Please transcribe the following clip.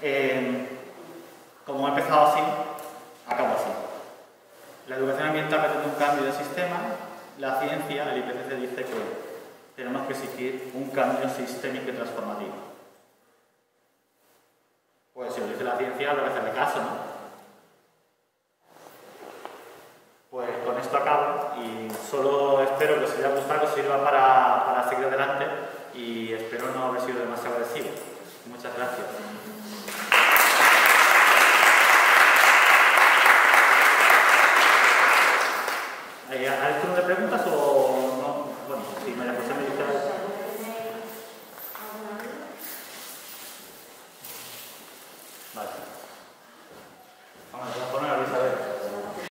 Como he empezado así, acabo así. La educación ambiental pretende un cambio de sistema. La ciencia, el IPCC, dice que tenemos que exigir un cambio sistémico y transformativo. Pues si lo dice la ciencia, habrá que hacerle caso, ¿no? Pues con esto acabo y solo espero que os haya gustado, que os sirva para seguir adelante y espero no haber sido demasiado agresivo. Muchas gracias. ¿Hay turno de preguntas o